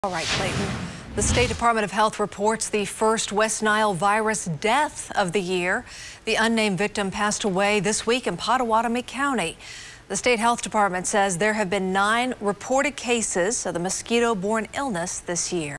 All right, Clayton. The State Department of Health reports the first West Nile virus death of the year. The unnamed victim passed away this week in Pottawatomie County. The State Health Department says there have been 9 reported cases of the mosquito-borne illness this year.